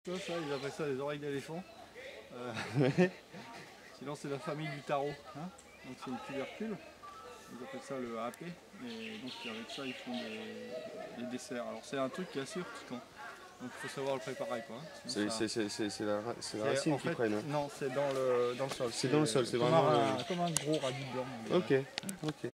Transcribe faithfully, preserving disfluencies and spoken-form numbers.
Ça, ça, ils appellent ça les oreilles d'éléphant. Euh, sinon, c'est la famille du taro. Hein, donc, c'est une tubercule. Ils appellent ça le hapé. Et donc, avec ça, ils font des, des desserts. Alors, c'est un truc qui est assez urticant. Donc, il faut savoir le préparer. C'est ça... la, la racine qu'ils prennent. Hein. Non, c'est dans le, dans le sol. C'est dans le sol, c'est comme, vraiment un, comme un gros radis blanc. Ok, ok.